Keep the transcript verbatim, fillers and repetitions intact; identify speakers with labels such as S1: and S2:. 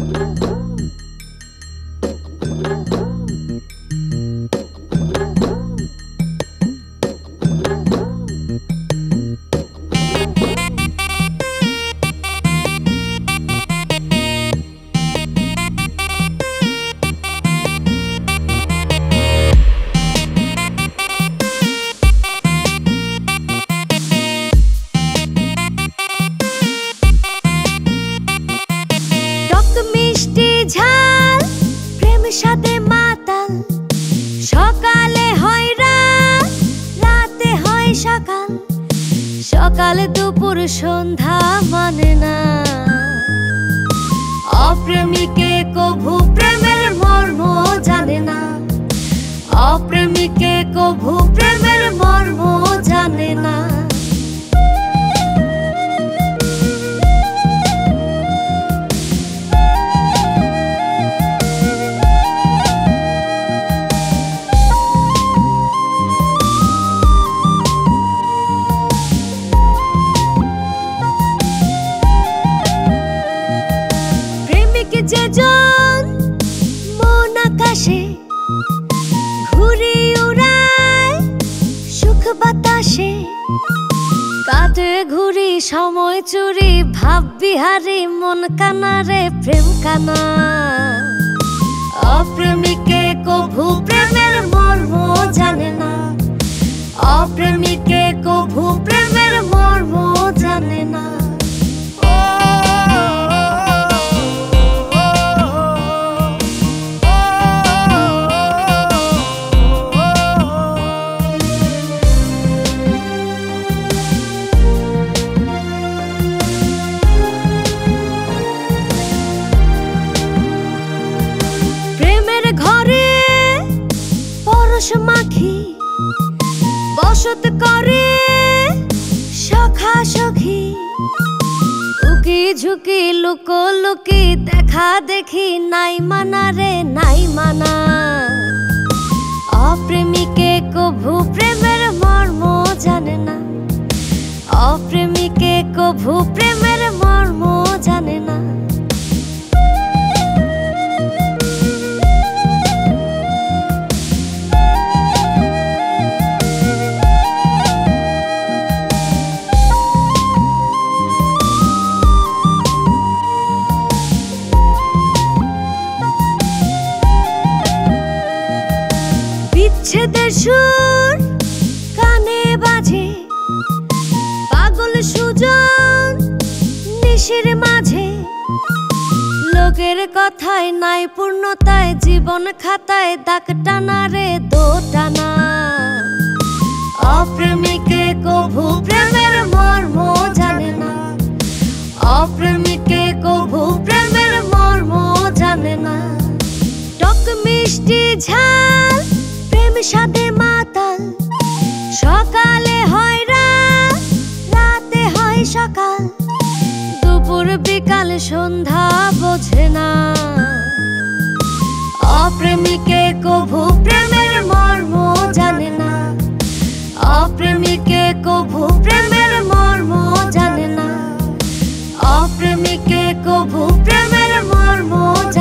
S1: সাথে মাতাল সকালে হয় রাত, রাতে হয় সকাল, সকালে দুপুর সন্ধ্যা মানে না। অপ্রেমিকে কভু প্রেমের মর্ম জানে না, অপ্রেমিকে কভু প্রেমের মর্ম জানে না। যেজন মন আকাশে ঘুরে উড়ায় সুখ বাতাসে, কাটে ঘুরি সময় চুরি ভাব বিহারি মন কানারে প্রেম কানা। অপ্রেমিকে কভু প্রেমের মর্ম জানে না, অপ্রেমিকে কভু প্রেমের মর্ম জানে না। মাখি বসত করে সখা সখী, উকি ঝুঁকি লুকো লুকি দেখা দেখি নাই মানা রে নাই মানা। অপ্রেমিকে কভু প্রেমের মর্ম জানে না, অপ্রেমিকে কভু প্রেমের মর্ম জানে না। বিচ্ছেদের সুর কানে বাজে, পাগল সুজন নিশির মাঝে, লোকের কথায় নাই পূর্ণতায় জীবন খাতায় দাগ টানা রে দো টানা। অপ্রেমিকে কভু প্রেমের মর্ম জানে না, অপ্রেমিকে কভু প্রেমের মর্ম জানে না। টক মিষ্টি ঝাল প্রেম সাথে মাতাল, সকালে হয় রাত, রাতে হয় সকাল, দুপুর বিকাল সন্ধ্যা বোঝে না। অপ্রেমিকে কভু প্রেমের মর্ম জানে না, অপ্রেমিকে কভু প্রেমের মর্ম জানে না, অপ্রেমিকে কভু প্রেমের মর্ম জানে না।